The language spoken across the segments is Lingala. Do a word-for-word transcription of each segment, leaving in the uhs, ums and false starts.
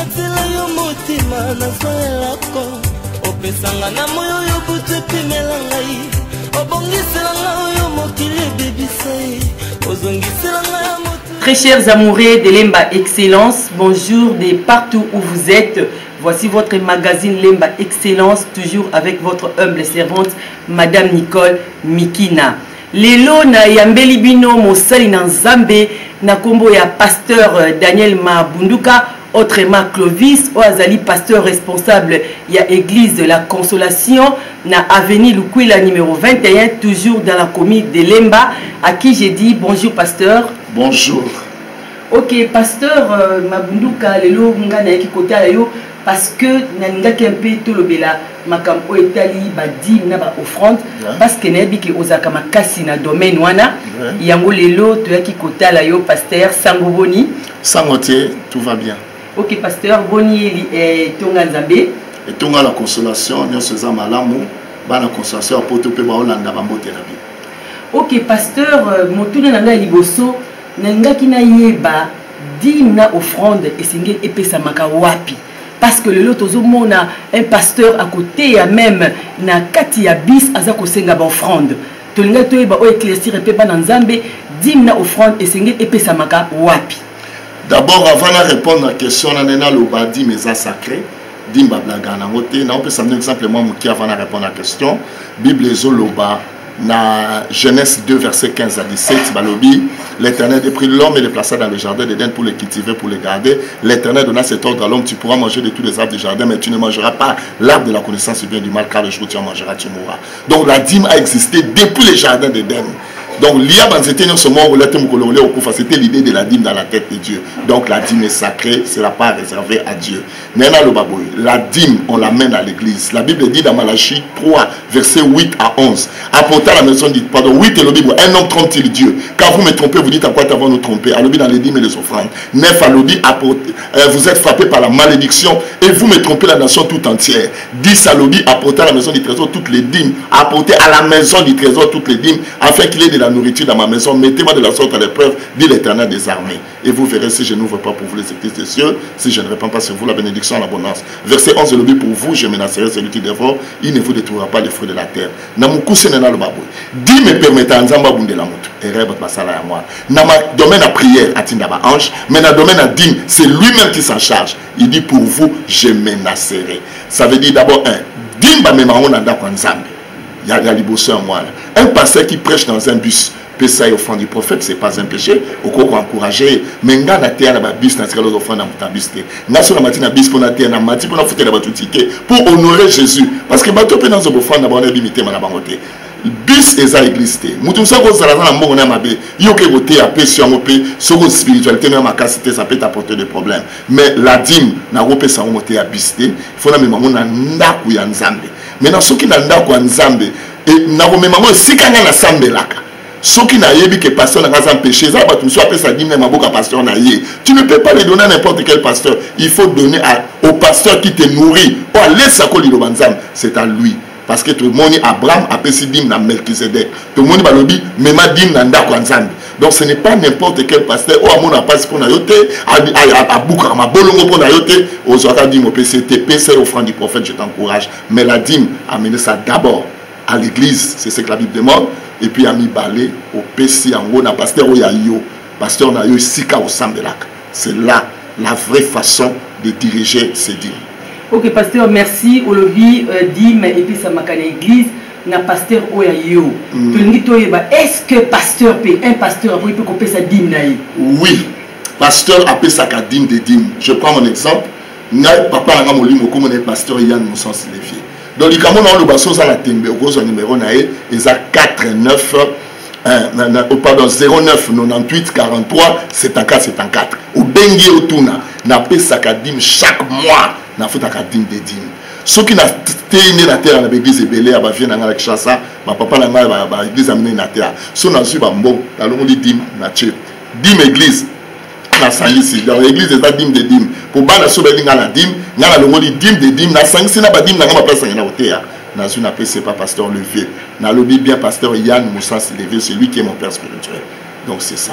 Natela yo motima na zoelako opesanga na moyo yo butu pimela ngai obongisela ngai yo mokili bebisai ozongisela ngai. Très chers amoureux de Lemba Excellence, bonjour de partout où vous êtes. Voici votre magazine Lemba Excellence, toujours avec votre humble servante, Madame Nicole Mikina. Lelo na yambeli bino mosali na Nzambe na kombo ya pasteur Daniel Mabunduka, autrement Clovis, Oazali, pasteur responsable ya église de la Consolation na avenue Lukwila numéro vingt et un, toujours dans la commune de Lemba, à qui j'ai dit bonjour pasteur. Bonjour. Ok, pasteur euh, Mabunduka, lelo ngana yaki kota yo parce que nangaki un peu tout le bela makambo etali ba dim na ba offrande parce que nebi ke ozaka makasi na domaine wana yango lelo to yaki kota la yo pasteur Sango Boni. Sangotier, tout va bien. Ok, pasteur Boni et tonga Nzambe. Et tonga la Consolation, nous sommes malamu, ba la Consolation apoto pe ba olanda ba mbote na bi. Ok, pasteur motuna nanga liboso nangaki na yeba dim na offrande esengeli epesa maka wapi. Parce que le lot a un pasteur à côté et même na kati ya bis azako senga ba offrande. To linga to eba o éclaircir pe ba na Nzambe dim na offrande esengeli epesa maka wapi. D'abord avant de répondre à la question na lo ba dim eza sacré. Dim ba blaga na ngote na on peut s'amener simplement muki avant de répondre à la question. Bible ezoloba na Genèse deux verset quinze à dix-sept balobi l'Éternel a pris l'homme et le plaça dans le jardin d'Éden pour le cultiver, pour le garder. L'Éternel donna cet ordre à l'homme: tu pourras manger de tous les arbres du jardin, mais tu ne mangeras pas l'arbre de la connaissance du bien et du mal, car le jour où tu en mangeras tu mourras. Donc la dîme a existé depuis le jardin d'Éden. Donc l'I A c'était l'idée de la dîme dans la tête de Dieu. Donc la dîme est sacrée, c'est la part réservée à Dieu. Maintenant le baboui, la dîme on l'amène à l'église. La Bible dit dans Malachie trois verset huit à onze, apportez à la maison dit pardon huit et le Bible, un homme trompe-t-il Dieu? Quand vous me trompez, vous dites à quoi t'avons nous trompé? À l'objet dans les dîmes et les offrandes. neuf à l'objet, vous êtes frappé par la malédiction et vous me trompez la nation tout entière. dix à l'objet, apportez à la maison du trésor toutes les dîmes. Apportez à la maison du trésor toutes les dîmes afin qu'il y ait de la nourriture dans ma maison. Mettez-moi de la sorte à l'épreuve, dit l'Éternel des armées. Et vous verrez si je n'ouvre pas pour vous les églises des cieux, si je ne répands pas sur vous la bénédiction et l'abondance. Verset onze, le but pour vous, je menacerai celui qui dévore, il ne vous détruira pas les fruits de la terre. Namukuse nena le babou. Dis me permettre à Nzamba bunde la moto. Et rêve basala ya moi. Dans ma domaine à prière, atinda ba ange, mais dans le domaine à dîme, c'est lui-même qui s'en charge. Il dit pour vous, je menacerai. Ça veut dire d'abord un, dîme ba me maon anda kwa Nzambe. Il y a libosso en moi. Un pasteur qui prêche dans un bus, ça offrande du prophète, c'est pas un péché. Au cours encourager, mais nga na terre na bus na tikalo offrande na mutabiste. Na sur la matina bis pour na terre na mati pour na foutre la batutike pour honorer Jésus. Parce que bato pe dans offrande na ba limité na bangote. Bis eza église te. Mutu sa ko sala na mbongo na mabe. Yo ke gote a pe sur ngope, soko spiritualité na makasité ça peut t'apporter des problèmes. Mais la dîme na rope sa ngote a biste, il faut na mema na ndaku ya Nzambe. Maintenant ceux qui na ndaku ya Nzambe et na ko mema mo sikanga na sambelaka. Ceux qui n'ont pas que pasteur n'a pas empêché, ça va tout soit ça dit même à pasteur n'a tu ne peux pas les donner à n'importe quel pasteur. Il faut donner à, au pasteur qui te nourrit. Oh, laisse ça coller le banzam, c'est à lui. Parce que tout le monde Abraham a payé dim na Melchizedek. Tout le monde va le dire même dim na nda kwanzambi. Donc ce n'est pas n'importe quel pasteur. Oh, mon passe pour na yote, à à bouka ma bolongo pour na yote. Aux autres dim au P C T, P C offrande du prophète, je t'encourage. Mais la dîme amenez ça d'abord à l'église, c'est ce que la Bible demande. Et puis à mi balé au P C en haut na pasteur Oyayo, pasteur na yo sika au Sambelak. C'est là la vraie façon de diriger ces dîmes. Ok pasteur, merci. Au lobby euh, dîme et puis ça m'a église na pasteur Oyayo. Est-ce que pasteur peut un pasteur peut couper sa dîme na? Oui, pasteur appelle ça ka dîme de dîme. Je prends mon exemple. Na papa na molimo comme on est pasteur Yann Moussan Silevier. Donc, les Camerounais ont le bassin à la tembe, au numéro naé, ils ont quatre neuf, pardon, zéro neuf quatre-vingt-huit quarante-trois soixante-quatre soixante-quatre. Au Bengue au Tuna, n'a pas sa kadim chaque mois, n'a fait ta kadim des dîmes. Ceux qui n'ont pas été dans terre, dans l'église est belée, à vie, dans la chassa, ma papa n'a pas l'église amenée dans terre. Ceux qui n'ont pas bon, dans le dîme, n'a pas dîme église. Dans l'église, il y a des dîmes de dîmes. Pour que la sobe soit la dîme, il y a des dîmes de dîmes. Il y a des dîmes de dîmes. Dans une appel, c'est pas pasteur levé. Dans le bien pasteur Yann Moussa s'est levé, c'est lui qui est mon père spirituel. Donc c'est ça.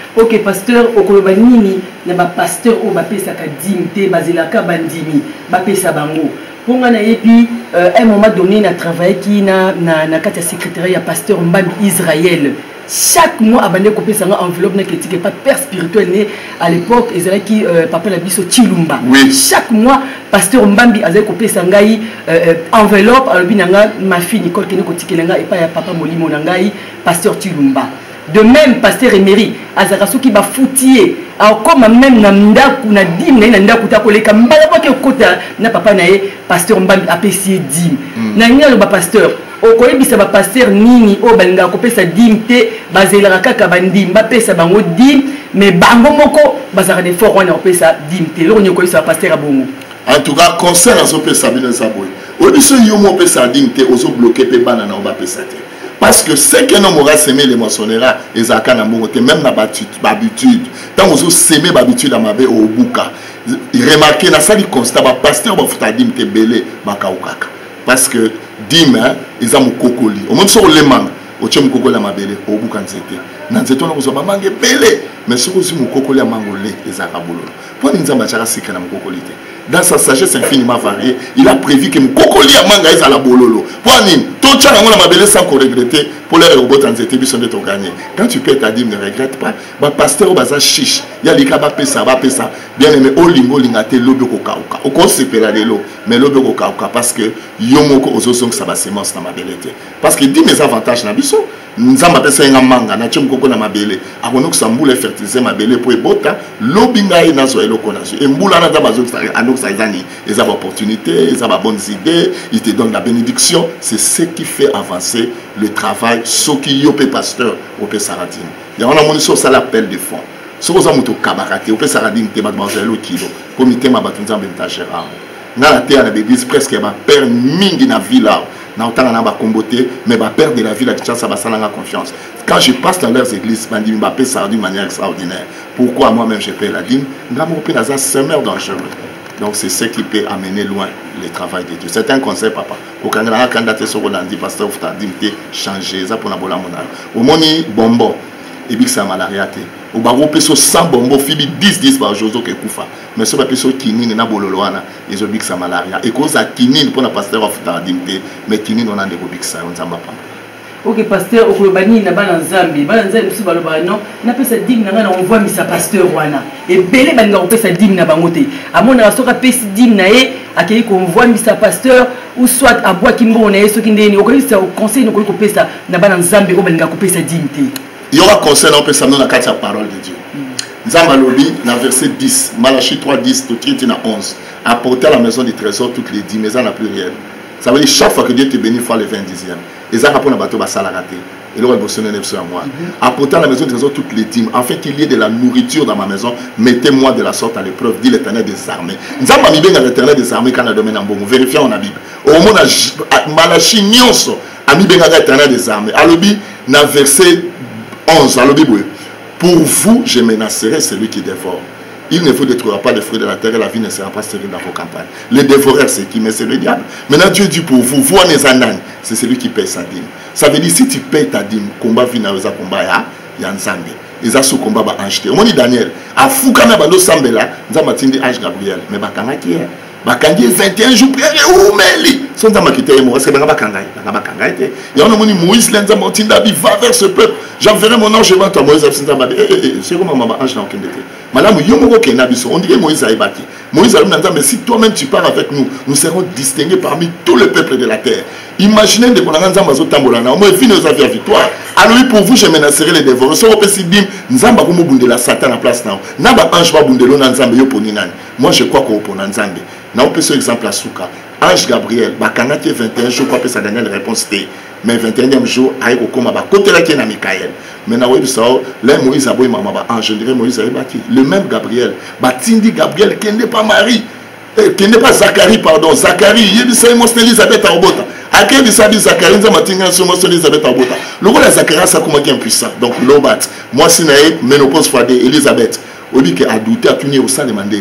Ok, pasteur, okoloba nini na ba pasteur o ba pesa ka dimte bazilaka bandimi ba pesa bango. Pour nga na epi à un moment donné na travailler qui na na na kati secrétaire ya pasteur Mbambi Israël. Chaque mois abandé ko pesa nga enveloppe na critique pas père spirituel né à l'époque Israël qui papa la biso Chilumba. Oui. Chaque mois pasteur Mbambi azai ko pesa ngai enveloppe alobi na nga ma fille Nicole kene ko tikela nga et pas ya papa Molimo na ngai pasteur Chilumba. De même, pasteur Emery, Azarasu qui va foutier, comme même Namda, na dim, na nda kuta koleka, mbala pa ke kota, na papa nae, pasteur Mbambi apprécié dim. Na nya le pasteur, o koyebisa ba pasteur nini o balinga ko pesa dim te, bazela kaka bandim, ba pesa bango dim, mais bango moko bazara de fort on pesa dim te. Lo nyo koyisa pasteur abongo. En tout cas, concernant ce pesa bino saboy. O biso yo mo pesa dim te, ozo bloquer pe banana o ba pesa te. Parce que ce que nous aura semé les monsonnera et zaka na mongote même na habitude tant vous semé habitude à mabe au buka remarquez na sali constat ba pasteur ba futa dim te belé bakaukaka parce que dim ils ont kokoli au monde sur les mangues au tchem kokoli à mabele au buka nzete na nzete on ko ba mangue belé mais sur aussi mu kokoli à mangolé et zaka bololo pour nzamba chaka sikra na kokoli te. Dans sa sagesse infiniment variée, il a prévu que mon cocoli à manga est à la bololo. Pour Anim, tout le monde m'a belé sans regretter pour les robots en zété, ils sont de ton gagner. Quand tu paies ta dîme, ne regrette pas. Ma pasteur au bazar chiche, il y a les cabas pesa, va pesa. Bien aimé, au lingo lingate, l'obe kokauka. Au conseil pela de l'eau, mais l'obe kokauka parce que yomoko aux osons ça va sémence dans ma belleté. Parce que dit mes avantages na biso. Nzamba pesa nga manga na chum koko na mabele akono kusambula fertiliser mabele po ebota lobinga ina zo eloko na zo e mbula na dabazo anok sa izani eza ba opportunité eza ba bonnes idées il te donne la bénédiction c'est ce qui fait avancer le travail soki yo pe pasteur au pe saradine ya on a moni so ça l'appel de fond so ko za moto kabarate au pe saradine te ba manger kilo comité ma batunza mbentagera na la terre na l'église presque ba père mingi na villa na autant na ba comboté mais ba père de la ville qui ça ba salanga confiance quand je passe dans leurs églises bandi Mbappé ça d'une manière extraordinaire pourquoi moi-même je paie la dîme ngamo pe na za semeur dangereux donc c'est ce qui peut amener loin le travail de Dieu c'est un conseil papa au kangana candidat sur Rolandi pasteur futa dîme changer ça pour na bola mona au moni bombo et puis ça malaria te au baro peso cent bombo fibi dix dix par jour que kufa mais ce peso kinini na bololo wana ils ont ça malaria et cause à kinini pour na pasteur of tardimté mais kinini on a des bobik ça on s'en va pas. Ok pasteur okolobani na bana nzambe bana nzambe si baloba non na pesa dim na ngana on voit misa pasteur wana et belé banga pesa dim na bangote amona soka pesa dim na e akei ko voit misa pasteur ou soit à bois kimbo na yeso kindeni okolisa conseil no ko pesa na bana nzambe o banga ko pesa dim te. Il y aura conseil on peut s'amener dans la parole de Dieu. Nzamba lobi dans verset dix, Malachie trois dix, tout qui est dans onze. Apporter à la maison du trésor toutes les dix, mais ça n'a plus rien. Ça veut dire chaque fois que Dieu te bénit, il faut les vingt dixièmes. Et ça rapporte à bateau basa la raté. Et là, il va sonner à moi. Apporter à la maison du trésor toutes les dîmes, afin qu'il y ait de la nourriture dans ma maison. Mettez-moi de la sorte à l'épreuve, dit l'Éternel des armées. Nzamba mi benga l'Éternel des armées quand on a domaine en bon. Vérifions en la Bible. Au moment de Malachie nyonso, ami benga l'Éternel des armées. Alobi dans verset onze, alors Bible, pour vous, je menacerai celui qui dévore. Il ne vous détruira pas les fruits de la terre et la vie ne sera pas stérile dans vos campagnes. Les dévoreurs, c'est qui? Mais c'est le diable. Maintenant, Dieu dit pour vous, vous en êtes c'est celui qui paye sa dîme. Ça veut dire, si tu payes ta dîme, combat vina oza combat ya, ya nzambe. Ils ont sous combat ba acheter. Au moment Daniel, à Foukana balo sambela, nzamba tindi ange Gabriel, mais bakanga qui est? Bakangi vingt et un jours prière ou meli. Son nzamba qui était mort, c'est banga bakanga, banga bakanga était. Et on a moni Moïse l'nzamba tinda bi va vers ce peuple. J'enverrai mon ange devant toi, Moïse nzamba. Eh eh eh, c'est comment maman ange na okendete. Madame yomoko kenabiso, on dirait Moïse a ébattu. Moïse a dit mais si toi-même tu pars avec nous, nous serons distingués parmi tout le peuple de la terre. Imaginez de konanga nzamba zo tambolana, au moins fini aux affaires victoire. Alors pour vous je menacerai les dévoreurs. So opesi dim nzamba ko mobundela Satan en place now. Na ba ange ba bundelo na nzamba yo poni nani. Moi je crois qu'on pona nzambe. Na on peut ce exemple à Souka. Ange Gabriel, bakanga te vingt et un jours quoi sa dernière réponse té. Mais vingt et unième jour aïko koma ba côté là qui na Michael. Mais na oui ça là Moïse a boy mama ba ange dirait Moïse a baki. Le même Gabriel, ba tindi Gabriel qui n'est pas Marie. Qui n'est pas Zacharie pardon, Zacharie, il dit moi c'est Elisabeth à Obota. À quel il s'habille Zacharie, nous avons tingé sur moi c'est Elisabeth à Obota. Le rôle de Zacharie ça comment qui est impuissant. Donc l'obat, moi c'est naïe ménopause fois Elisabeth. On dit qu'à douter à punir au sein de Mandéni.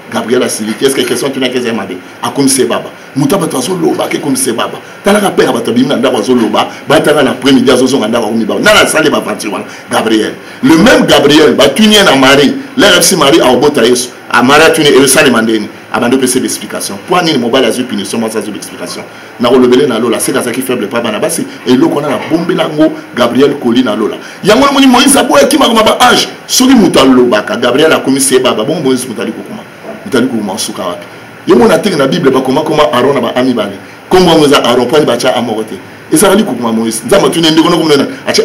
Gabriel a siliki est-ce que question tu n'as que mabe a comme c'est baba muta batazo loba ke comme c'est baba tala ka père bata bimna ndako zo loba bataka na après midi azo zonga ndako mi baba na la salle ba partir wana Gabriel le même Gabriel ba tunie na Marie l'air si Marie a obota Yesu a Marie tunie et ça demandé abando pc d'explication pour ni mobile azu punition moi ça azu d'explication na rolobele na lola c'est ça qui faible pas bana basi et lo kona na bombe lango Gabriel koli na lola yango moni Moïse aboya ki makoma ba âge soki muta loba ka Gabriel a commis c'est baba bon Moïse mutali kokoma mutali kokoma suka wapi yemo na teke na Bible ba koma koma Aaron na ba ami bale kombo moza Aaron pa ni ba cha amorote et ça ali kokoma Moïse nzama tune ndeko no komona acha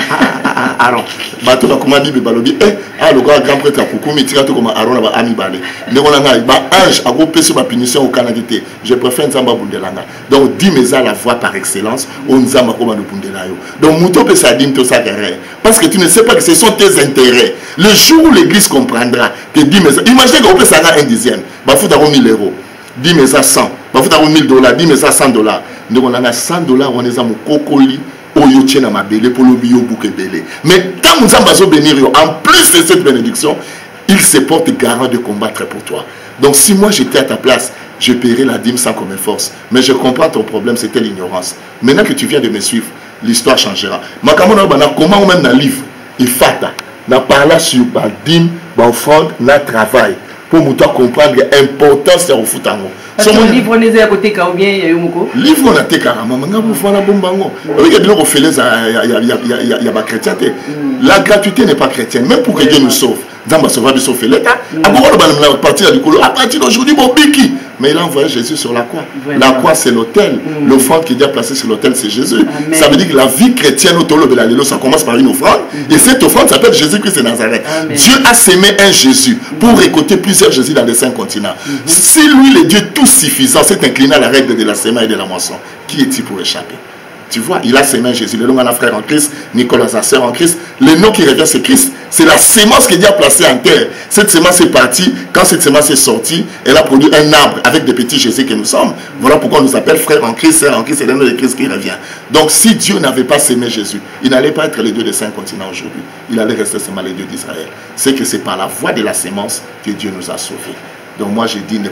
Aaron ba to ba koma Bible balobi eh a le grand grand prêtre kokumi tika to koma Aaron na ba ami bale ndeko na ngai ba ange a go pese ba punition au canadité je préfère nzamba bundelanga donc dit mais à la voix par excellence on nzamba ko ba no bundelayo donc muto pe ça dit to ça derrière parce que tu ne sais pas que ce sont tes intérêts le jour où l'église comprendra que dit mais imaginez qu'on peut ça un dixième ba fouta ko mille euros dit mais ça cent ba fouta ko mille dollars dit mais ça cent dollars ndeko na cent dollars on est à mon kokoli oyo tiena mabele pour le bio bouke belé mais quand nous allons bénir en plus de cette bénédiction il se porte garant de combattre pour toi donc si moi j'étais à ta place je paierais la dîme sans comme force mais je comprends ton problème c'était l'ignorance maintenant que tu viens de me suivre l'histoire changera makamona bana comment même dans livre il fata na parla sur ba dîme ba offrande na travail pour nous comprendre l'importance de l'ofutango. Parce que le livre n'est pas à côté quand bien il y a eu moko. Livre on a été carrément manga pour faire la bombango. Oui, il y a des gens qui font les il y a il y a il y a il y a pas chrétienté. La gratuité n'est pas chrétienne même pour que Dieu nous sauve. Zamba sauva de sauver l'État. À beaucoup de partir du colo à partir d'aujourd'hui bobiki. Mais il a envoyé Jésus sur la croix. La croix c'est l'autel. L'offrande qui est déjà placée sur l'autel c'est Jésus. Ça veut dire que la vie chrétienne au tolo de la lélo ça commence par une offrande et cette offrande s'appelle Jésus-Christ de Nazareth. Dieu a sémé un Jésus pour récolter plusieurs Jésus dans les cinq continents. Si lui le Dieu tout suffisant s'est incliné à la règle de la semaine et de la moisson, qui est-il pour échapper? Tu vois, il a sémé Jésus. Le nom à frère en Christ, Nicolas sa sœur en Christ. Le nom qui revient, c'est Christ. C'est la sémence que Dieu a placée en terre. Cette sémence est partie. Quand cette sémence est sortie, elle a produit un arbre avec des petits Jésus que nous sommes. Voilà pourquoi on nous appelle frère en Christ, sœur en Christ. C'est le nom de Christ qui revient. Donc, si Dieu n'avait pas sémé Jésus, il n'allait pas être les dieux des cinq continents aujourd'hui. Il allait rester seulement les dieux d'Israël. C'est que c'est par la voie de la sémence que Dieu nous a sauvés. Donc, moi, j'ai dit,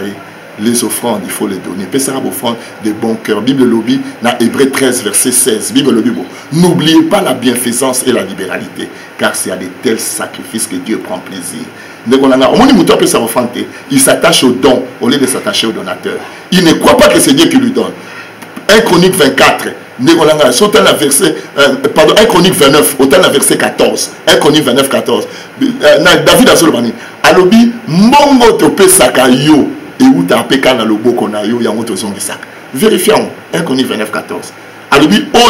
les offrandes, il faut les donner. Pessera offrande de bon cœur. Bible lobby, dans Hébreux treize, verset seize. Bible lobby, bon. N'oubliez pas la bienfaisance et la libéralité, car c'est à de tels sacrifices que Dieu prend plaisir. Il s'attache au don au lieu de s'attacher au donateur. Il ne croit pas que c'est Dieu qui lui donne. un Chronique vingt-quatre, verset, euh, pardon, un Chronique vingt-neuf, autant la verset quatorze. un Chronique vingt-neuf, quatorze. David a Solomani. Alobi, mongo tope sakayo. Et où tu as péché dans le beau qu'on a eu, il y a un autre zone de sac. Vérifions, un Chronique vingt-neuf, quatorze. Alors,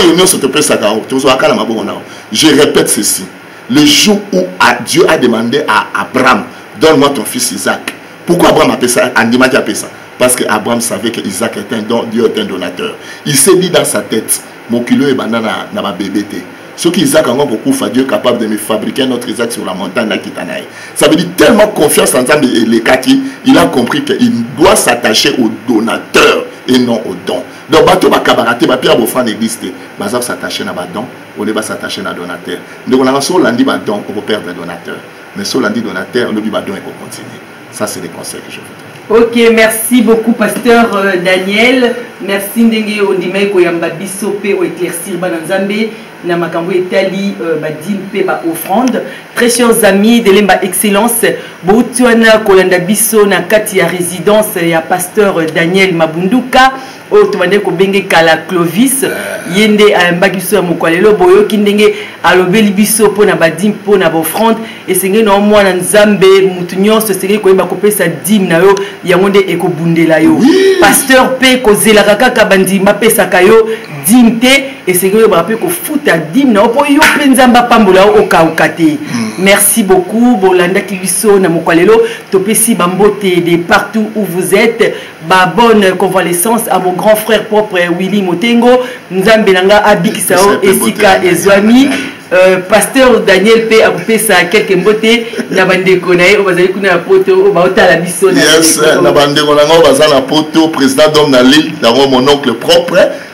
je répète ceci. Le jour où Dieu a demandé à Abraham, donne-moi ton fils Isaac. Pourquoi Abraham a appelé ça? Andimati a appelé ça. Parce qu'Abraham savait que Isaac était un don, Dieu est un donateur. Il s'est dit dans sa tête, mon kilo est banana na ma bébé. Ce qu'Isaac a beaucoup fait, Dieu est capable de me fabriquer notre Isaac sur la montagne d'Akitanaï. Ça veut dire tellement confiance en les Kati, il a compris qu'il doit s'attacher au donateur et non au don. Donc, bateau va cabareter, va pierre offrande l'église, va s'attacher à don, on va s'attacher à donateur. Donc, on a sur lundi don, on peut perdre le donateur. Mais sur lundi donateur, le don, il faut continuer. Ça, c'est les conseils que je vous donne. Ok, merci beaucoup, pasteur euh, Daniel. Merci Ndenge Ondimai Koyamba Bisope ou éclaircir Bananzambe. Na makambo etali badim pe ba offrande. Très chers amis de l'Emba Excellence, Boutouana Kolanda Biso na kati ya résidence ya pasteur Daniel Mabunduka. O tumande ko benge kala Clovis yende amba biso ya mokwalelo boyo kindenge alobeli biso pona badim pona ba offrande et senge no mwana nzambe mutu nyonso senge ko yeba kopesa dim na yo yango nde ekobundela yo. Pasteur pe ko zelaka kaka bandima pesa kayo dim te et senge yo ba pe ko futa dim na po yo penzamba pambola o kaukate. Merci beaucoup bolanda kibiso na mokwalelo topesi bambote de partout où vous êtes. Ba bonne convalescence à mon grand frère propre Willy Motengo, Nzambe nanga abikisao esika ezwami. Euh, pasteur Daniel P a coupé ça quelques mboté na bande konae o bazali kuna poto o baota la biso na. Yes, na bande konanga o bazala poto président d'homme na l'île, dans mon oncle propre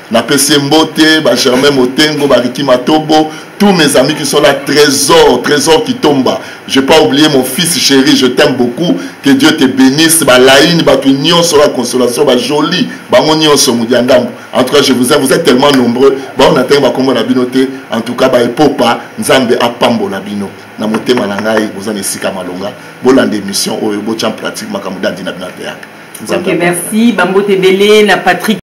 na P C Mbote, ba Germain Motengo, ba Riki Matobo, tous mes amis qui sont là, trésor, trésor qui tombe. Je n'ai pas oublié mon fils chéri, je t'aime beaucoup. Que Dieu te bénisse. Ba laïne, ba union sur la consolation, ba joli, ba union sur Moudiandam. En tout cas, je vous aime, vous êtes tellement nombreux. Ba on atteint ba comme la binote. En tout cas, ba epopa, nzambe apambo la bino. Na mote malangai, vous en esika malonga. Bolande émission, oyo bo cham pratique makamuda dina bina théâtre. Ok, merci. Bambo Tebele, na Patrick.